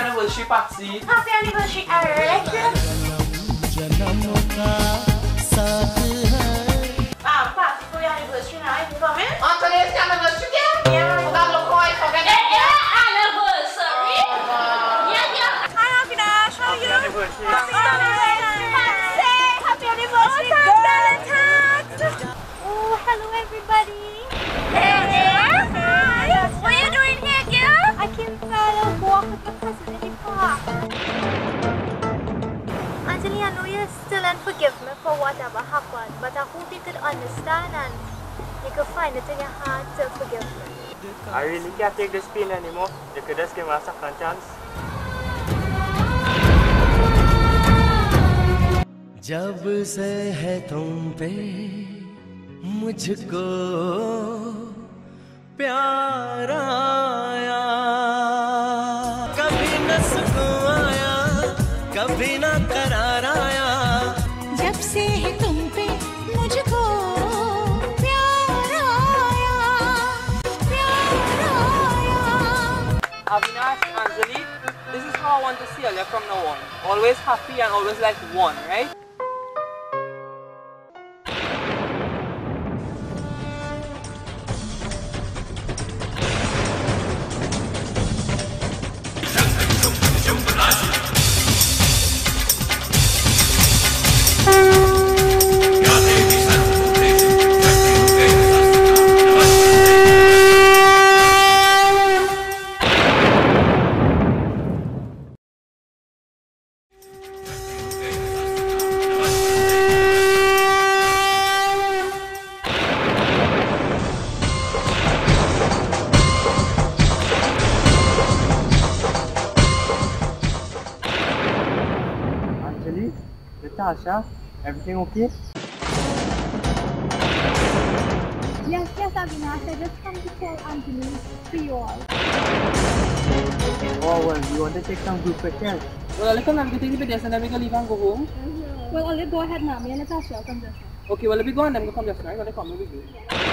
anniversary, Patsy. Happy anniversary, Eric. Patsy, for your anniversary now, you coming? On today's anniversary, Yeah. Forgot look how I forget it. Anniversary. Yeah. Hi, Avinash. How are you? Happy anniversary. Happy anniversary, Valentine's. Oh, hello everybody. Hey. What are you doing here, girl? I came for a walk with my cousin in the park. Anjali, I know you still unforgive me for whatever happened, but I hope you could understand and you could find it in your heart to forgive me. I really can't take this pain anymore. You could just give me a second chance. जब से है तुम पे मुझको प्यार आया कभी न सुकून आया कभी न करार आया जब से है तुम पे मुझको प्यार आया Avinash, Anjali, this is how I want to see you from now on. Always happy and always like one, right? Anjali, Natasha, everything okay? Yes, Avinash, I just come to tell Anjali for you all. Oh well, you want to take some group pictures? Well, I'll come and get the and then we can leave and go home. Well, I'll go ahead now. Me and Natasha will come just now. Okay, well, let me go and then we'll come just now. I'm going to come with you.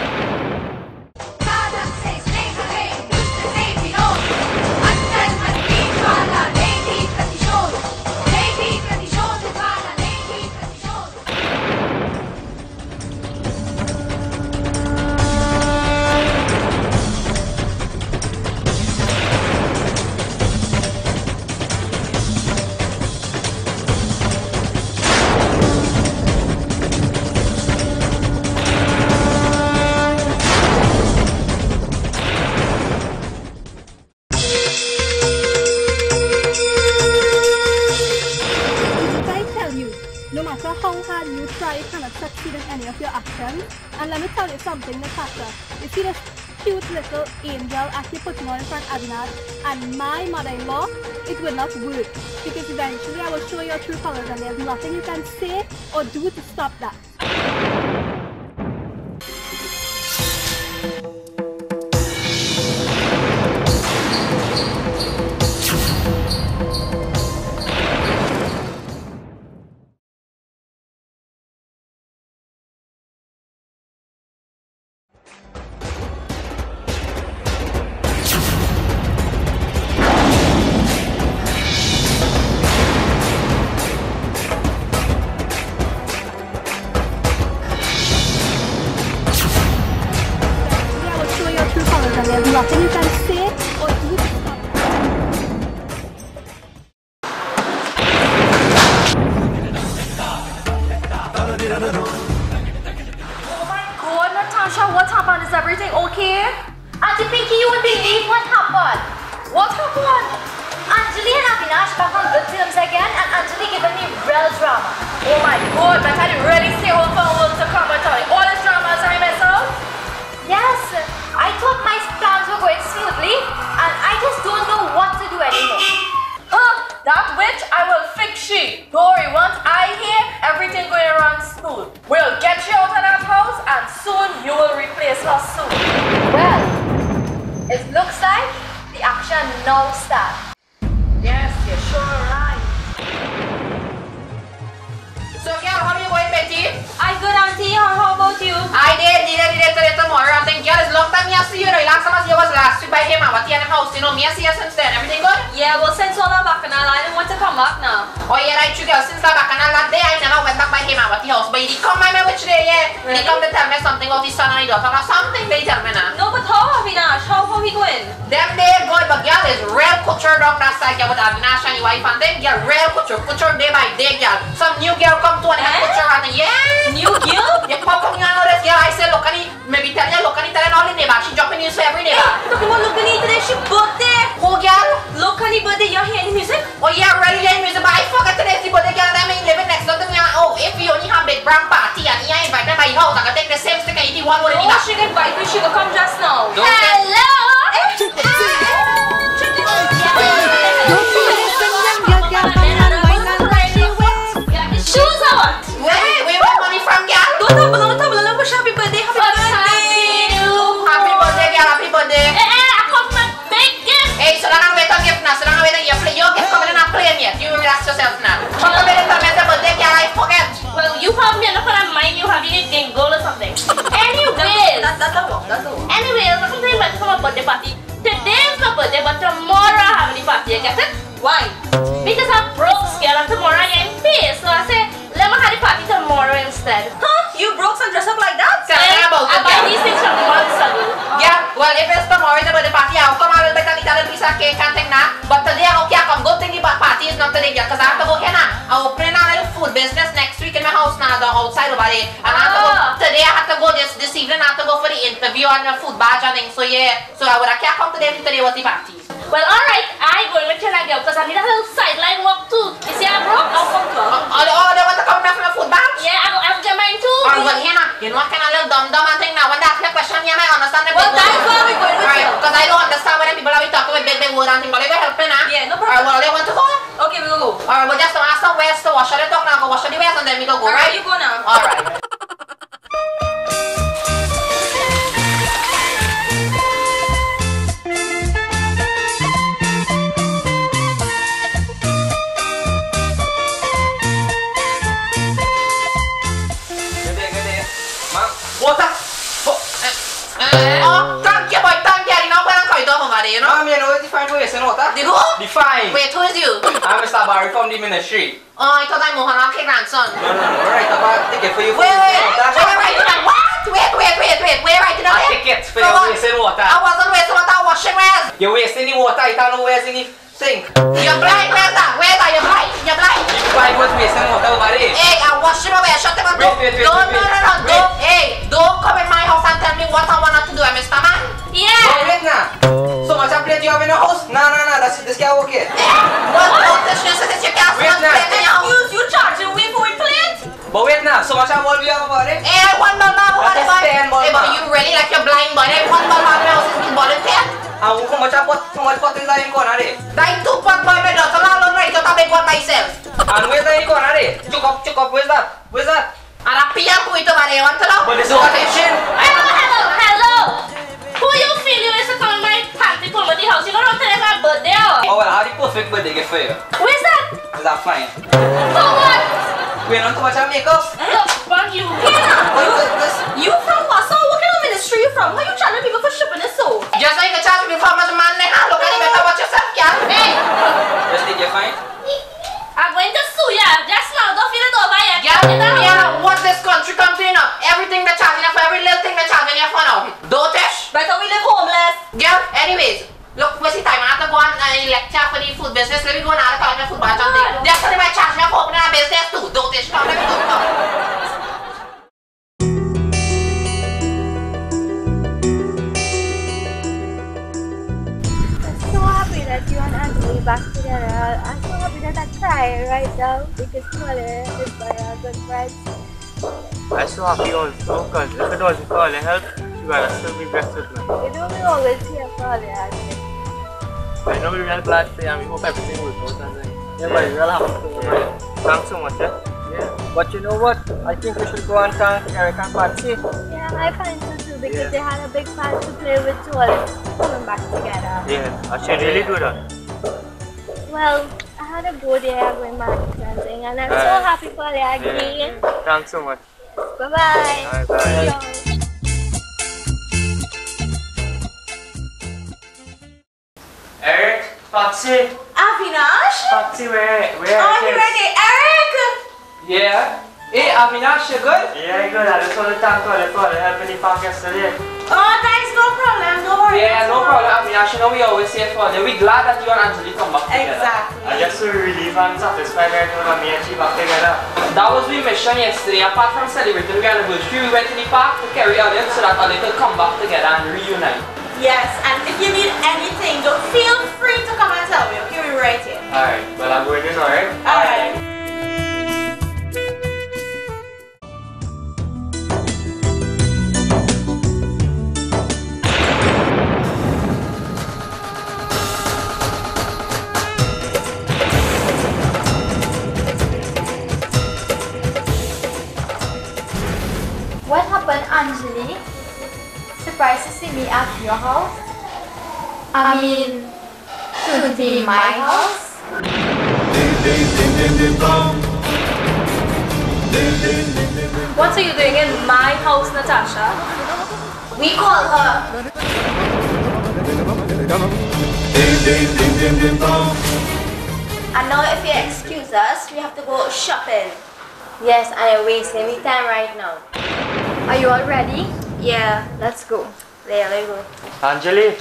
No matter how hard you try, you cannot succeed in any of your actions. And let me tell you something, Natasha. You see this cute little angel actually putting on in front of Avinash and my mother-in-law, it will not work. Because eventually I will show your true colors and there's nothing you can say or do to stop that. And there's nothing you can say or do to stop that. Oh my God, Natasha, what happened? Is everything okay? Auntie Pinky, you won't believe what happened. What happened? Anjali and Avinash back on good terms again, and Anjali giving me real drama. Oh my God, but I didn't really stay home for a while to come and tell me all this drama, sorry myself. Yes, I thought my plans were going smoothly and I just don't know what to do anymore. That witch, I will fix she. Don't worry, once I hear everything going around smooth, we'll get you out of that house and soon you will replace her soon. Well, it looks like the action now starts. Yes, you're sure right. So, girl, how are you going, Betty? I good, Auntie. How about you? I did tomorrow. I think, girl, it's long time you see you. Last time I was last week by him. party at the house, you know. Me and see you since then. Everything good? Yeah, well, since all our bacchanal, I don't want to come back now. Oh yeah, right, you girl. Since the bacchanal that day, I never went back by him at the house. But he come by me which day, yeah. Really? He come to tell me something about his son and his daughter. Now something they tell me now. No, but how, Avinash? How we going? Them they good, but girl is real culture down that side, girl, with Avinash and your wife and them, girl, real culture day by day, girl. Some new girl come to and have culture and yeah. New girl? You come you know this girl, I say, look at it, maybe tell you, look at it, tell all the neighbor. She jumping news for every neighbor. Talking about Lokani today, she birthday. Who girl? Lokani birthday, you're hearing the music? Oh yeah, really hearing music, but I forgot today's the birthday girl, that mean living next door to me. Oh, if you only have big brown party and you invite them by your house, I can take the same stick and eat one with Oh, it. she can invite me, she can come just now. Don't say- Hello! Shoes I want. Where money from girl? Don't tell wish happy birthday, happy birthday. Happy birthday girl, happy birthday. I come from big gift. Hey, so don't wait on gift now, so don't wait on your play. Your gift coming in and playing yet. You relax yourself now. Come on, tell me the birthday girl, I forget. Well, you probably are not gonna mind you having a dingle or something. Anyways, That's all. anyways, I'm going to come a birthday party. Today is my birthday, but tomorrow I have a party. Get it? Why? Because I'm broke, scared, and tomorrow I am paid. So I say, let me have the party tomorrow instead. Huh? You broke and dress up like that? Tell me about I it, buy girl. these things from months ago. Yeah, well, if it's tomorrow the birthday party, I'll come a little bit and eat a little piece of cake and thing now. But today, okay, I come. Good thing the party is not today, girl, because I have to go here now. I'm opening a little food business next week in my house now, the outside over there. And I have to go, today I have to go this evening, I have to go for the interview and the food badge and things. So yeah, so I would have can't come today if today was the party. Well, alright, I go with you like that because I need a little sideline walk too. You see, I'm broke, I'll come to her. Oh, they want to come back from the food badge? Yeah, I'll get mine too. Alright, well, here now, you know what kind of little dumb and thing now. When they ask me a question, you might understand the Well, big that's word. why we're going with Alright, you. because I don't understand when people are talking with big word and things, but they will help me now. Yeah, no problem. Alright, well, they want to go? Okay, we'll go. Alright, well, just ask some ways to wash the talk now. Go wash the ways and then we go, Alright, right? you go now. Alright. Water! Oh, thank you, boy, thank you. You know when I'm coming down over there, you know? Mom, you know it's fine for you, water? The who? Define. Wait, who is you? I'm Mr. Barry from the ministry. Oh, I thought I'm Mohan, okay, grandson. No, alright, about ticket for you. Wait, right now. What? Wait, right now. Tickets for you wasting water. I wasn't wasting water, washing where's? You're wasting the water, you don't know where's in the sink. You're blind, where's that? Where's that? You're blind. Why was wasting water over there? Hey, I'm washing away. Shut the door. Wait. Don't. Hey, don't come in my house and tell me what I want to do, Mr. Man. Yeah. Wait now. So much plate you have in the house? No, this can't work here. What? This is you can't Wait, play in your house. You charging me for a plate? But wait now, so much ball we have over there? Hey, I want ball now. That is 10 ball. Hey, but you really like you're blind, boy. I want ball now. My house is ball in 10. How much pot is that in corner there? That 2 pot boy, my daughter alone right out a big one myself. And where's that in corner there? Chuck up, where's that? And I pay up with it over there. Want to know? But it's over attention. Hello. Who you feel you is to come in my party for the house? You don't know today my birthday or? Oh well, how the perfect birthday gift for you? Where's that? Is that fine? For what? We don't too much makeup. Look, fuck you. You from Warsaw? What kind of ministry you from? How you charging people for shipping this so? Just like you charge me for much money. Look at you better watch yourself, girl. Hey. Just think you're fine? I'm going to sue ya. Just now, don't feel it over yet. Yeah, what this country comes in up. Everything they're charging you for, every little thing they're charging you for now. Dotish. Better we live homeless. Girl, anyways, look, what's the time? I have to go and lecture for the food business. Let me go now to collect my food batch and thing. They're telling me I charge me for opening a business too. Dotish, come, let me go. So happy that you and Anthony back together. I'm so happy that I cry right now because Colin is my good friend. I'm so happy also because if it wasn't for all the help, you would still be best with me. You know we always here for Colin. I know we're real glad for you and we hope everything will go and then. Yeah, but it's real happy for you. Yeah. Thanks so much, Yeah. But you know what? I think we should go and thank Eric and Patsy. Yeah, I find so too because they had a big part to play with Joel coming back together. Yeah, I should really do that. Well, I had a good year with my dancing and I'm so happy for you again. Thanks so much. Bye-bye. Bye. See you. Patsy. Avinash? Patsy, where Oh, you ready? Eric! Yeah. Hey, Avinash, you good? Yeah, good. I just want to thank God for helping the park yesterday. Oh, thanks, no problem. No worries. Yeah, no problem, Avinash. You know we always here for you. We're glad that you and Anjali come back together. Exactly. I just so relieved and satisfied right now that me and she back together. That was my mission yesterday. Apart from celebrating the anniversary, we went to the park to carry on it so that they could come back together and reunite. Yes, and if you need anything, don't feel free to come and tell me. Okay, we're right here. Alright, well I'm going in, alright? Alright. What happened, Anjali? Surprised to see me at your house? I mean, to be my house? What are you doing in my house, Natasha? We call her. And now if you excuse us, we have to go shopping. Yes, I am wasting my time right now. Are you all ready? Yeah, let's go. There we go. Anjali.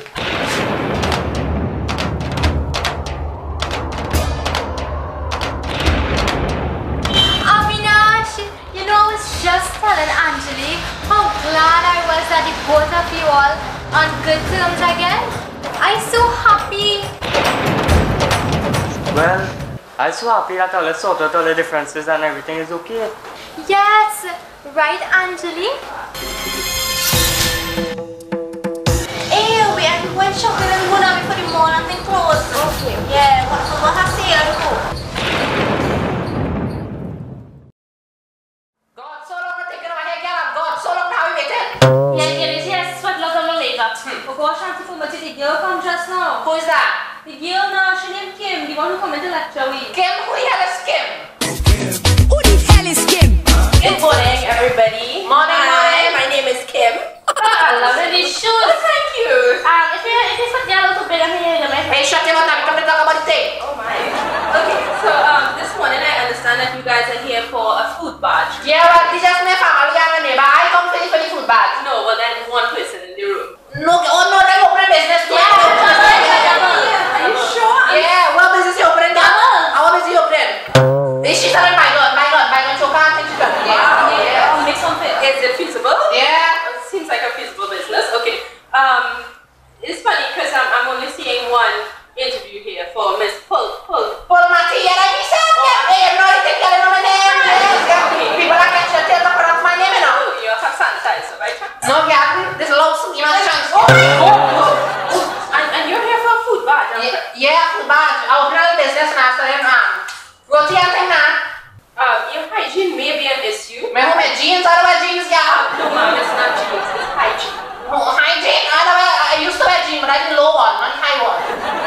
Avinash, you know, I was just telling Anjali how glad I was that the both of you all on good terms again. I'm so happy. Well, I'm so happy that all the sort out all the differences and everything is okay. Yes, right, Anjali? Hey, we are going shopping and we're going for the mall and the clothes. Okay. Yeah, we'll have sale and go. God, so long to take it over here, girl. God, so long now we waited. Yes, sweat lot on the leg up. Oh gosh, Auntie Fuma, the girl come just now. Who is that? The girl now, she named Kim, the one who come into lecture week. Kim, who the hell is Kim? Who the hell is Kim? Good morning, everybody. Morning, morning. My name is Kim. I love these shoes. Oh, thank you. If it's not yellow to big, I'm here. Hey, shut your mouth now. Come to talk about the thing. Oh my. Okay, so this morning I understand that you guys are here for a food badge. Yeah, well, this is my family and my neighbor. I come for the food bag. No, but then one person in the room. No, oh no, they open a business. Are you sure? Yeah, what business you opening? What business you opening? She's telling my God, choker and things. Yeah. Make something. Is it feasible? Yeah. It seems like a feasible business. Okay. It's funny because I'm only seeing one interview here for Miss Pull. Mati, yeah, like you said. Hey, no, you think you know my name. Yes. People are catching the tail to pronounce my name, you know. Oh, you have sanitizer, right? No, yeah, this low suit, you know, chance. And you're here for a food badge. Yeah, food badge. I open a business and after them, roti and thing now. Your hygiene may be an issue. My home jeans, I don't wear jeans, yeah. No, ma'am, it's not jeans, it's hygiene. Oh, hygiene. I used to wear jeans, but I did low one, not high one.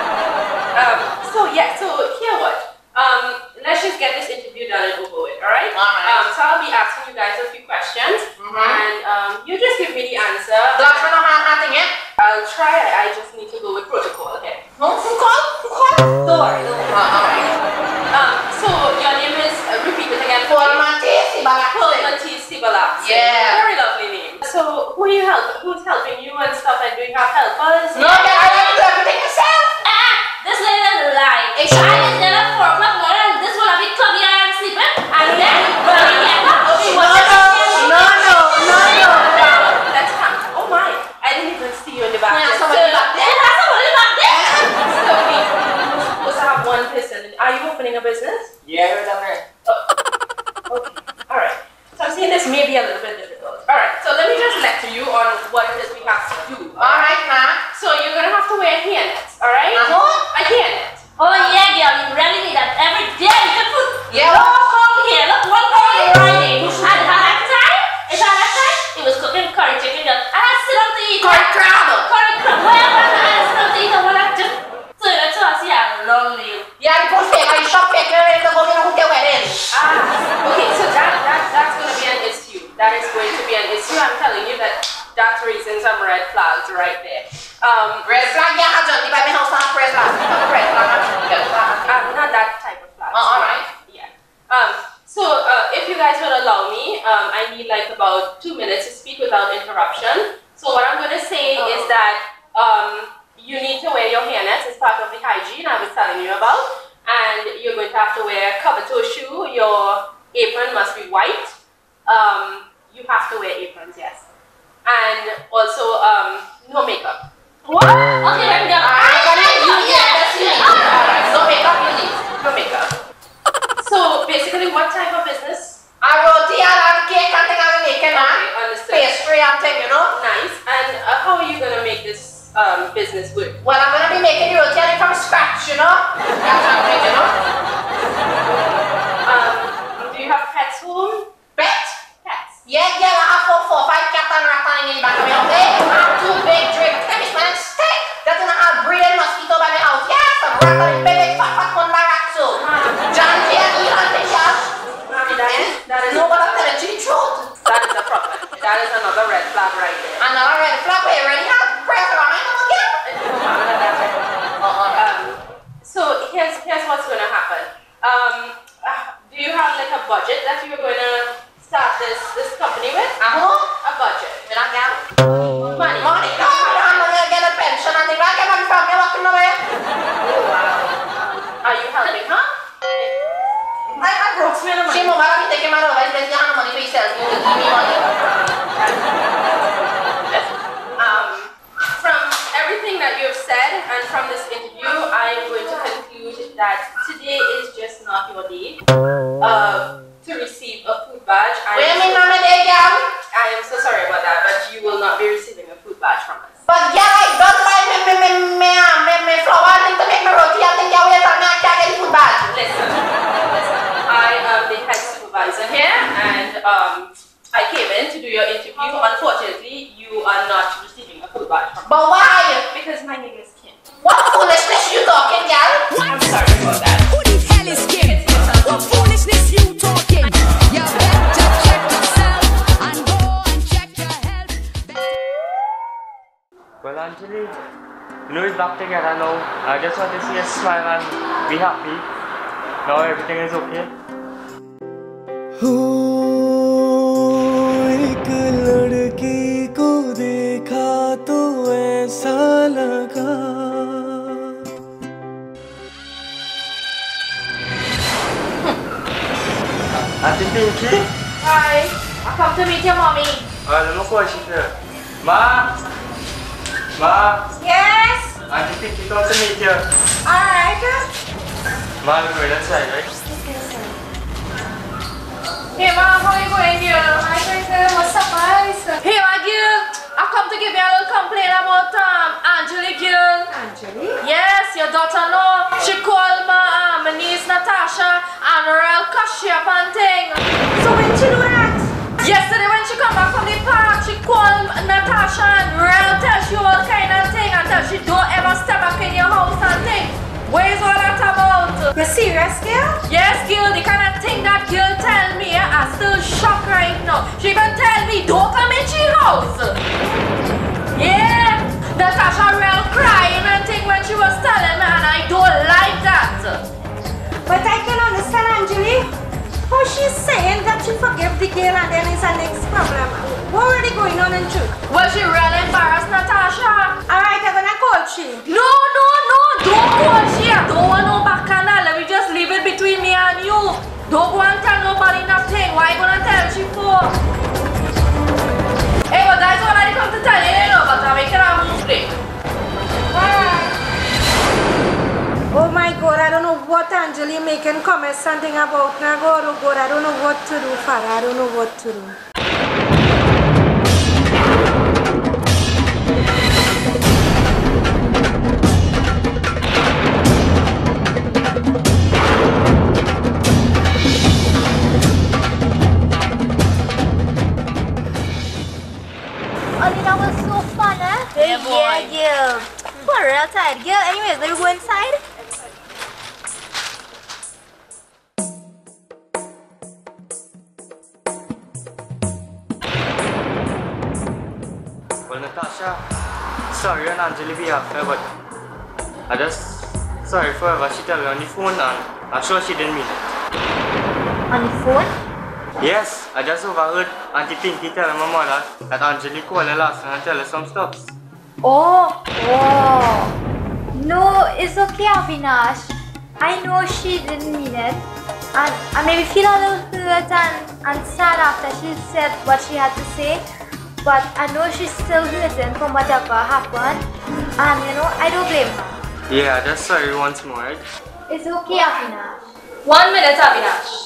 So here what? Let's just get this interview done and over with, alright? Alright. So I'll be asking you guys a few questions, and you just give me the answer. Glass for no hand thing, yeah? I'll try. I just need to go with protocol, okay? Who call? Don't worry. Alright. So your name is, repeat it again. Mati Sibala. Yeah. Very lovely name. So who's helping you and stuff, and do you have helpers? No, yeah, I have to do everything myself. This lady doesn't lie. It's I was there at 4 o'clock morning, and this one of it clubby and sleeping, and then No. Let's come. Oh my! I didn't even see you in the back. Yeah, somebody back there. Somebody back there. So we supposed to have one person. Are you opening a business? Yeah, you're down there. Okay. All right. So I'm seeing this may be a little bit difficult. All right. So let me just lecture you on what it is we have to do. Alright, ma. So you're gonna have to wear hairnets. All right? A hairnet. Oh yeah, girl, you really need that every day. You can put Yeah. one call here, look, one call Friday. And at that time, it was cooking curry chicken, girl. And I sit down to eat Curry crab. wherever I sit down to eat, I want to just turn it to us, yeah, lonely. Yeah, the post fake, I shop fake, minutes to speak without interruption. So what I'm going to say is that you need to wear your hairnets as part of the hygiene I was telling you about. And you're going to have to wear a cover-toe shoe. Your apron must be white. You have to wear aprons, yes. And also, no makeup. What? Okay, let me go. No makeup, you leave. No makeup. So, basically, what type of business? A roti and cake and thing I'm making, Okay, understood. pastry and thing, you know. Nice. And how are you going to make this business work? Well, I'm going to be making the roti and from scratch, you know. That's something, you know. Do you have pets home? Pets? Pets. Yeah, I have 4, 5 cats and rats in the back of my house. I have 2 big drinks. That is man steak. That doesn't have breeding mosquito by my house. Yes, a rat and big fat one by rat so. John J. and Elon thing, yes. That is No, but I'm telling you the truth. That is a problem. That is another red flag right there. Another red flag. We already have pressure on my name again. So here's what's going to happen. Do you have like a budget that you're going to start this company with? A budget. You not get Money. money? No, I'm going to get a pension and things. Where I get money from? You're walking away. Are you helping her? I broke me the money. She move out of taking my over. You have money for yourself. You give me money. From everything that you've said and from this interview, I am going to conclude that today is just not your day to receive a food badge. I am so sorry about that, but you will not be receiving a food badge from us. But yeah, I don't like me flour thing to make me roti. I think I can't get food badge. Listen, I am the head supervisor here, and I came in to do your interview. Unfortunately, you are not receiving a food badge from us. But why? Because my name is Kim. What foolishness you talking, girl? I'm sorry about that. Who the hell is Kim? What foolishness you talking? You better check yourself and go and check your health. Well, Anjali, you know we're back together now. I just want to see us smile and be happy. Now everything is okay. एक लड़की को देखा तो ऐसा लगा Auntie Pinky? Hi. I come to meet your mommy. Let me call she here. Ma! Yes. Auntie Pinky come to meet you. Alright. Ma, we're going outside, right? Hey ma, how are you going here? I'm going to what's surprise. Hey my girl, I come to give you a little complaint about Anjali girl. Anjali? Yes, your daughter no. She called my niece Natasha and real cushy up and thing. So when she do that? Yesterday when she come back from the park, she called Natasha and real tell she all kind of thing and tell she don't ever step back in your house and thing. What is all that about? You're serious, girl? Yes, girl. The kind of thing that girl tell me, I'm still shocked right now. She even tell me, don't come in she house. Yeah. Natasha real crying and thing when she was telling me, and I don't like that. But I can understand, Anjali. How she's saying that she forgive the girl and then it's a next problem. What really going on in truth? Well, she really embarrassed Natasha. Alright, I'm gonna call she. No, don't call she. I don't want no bacchanal. Let me just leave it between me and you. Don't go and tell nobody nothing. Why you gonna tell she for? Hey, but that's all I come to tell you, you know, but I'm making a move quick. Alright. Oh my God, I don't know what Anjali making comments something about. Now God, oh God, I don't know what to do, Father. I don't know what to do. Oh, that was so fun, eh? Yeah, boy. Yeah, girl. We're real tired, girl. Anyways, let me go inside. Well, Natasha, sorry on Anjali behalf, but I just sorry for what she told me on the phone and I'm sure she didn't mean it. On the phone? Yes, I just overheard Auntie Pinky telling my mother that Anjali called her last night and tell her some stuff. Oh, no, it's okay, Avinash. I know she didn't mean it, and I maybe feel a little hurt and sad after she said what she had to say, but I know she's still hurting from whatever happened, and you know, I don't blame her. Yeah, just sorry once more, right? It's okay, Avinash. 1 minute, Avinash.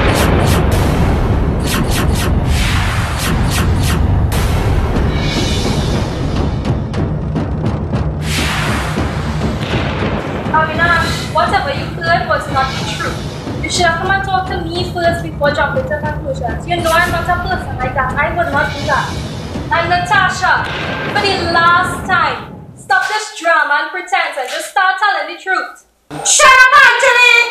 Avinash, whatever you heard was not true. You should have come and talked to me first before jumping to conclusions. You know I'm not a person like that. I would not do that. And Natasha, for the last time, stop this drama and pretense and just start telling the truth. Shut up, Anjali!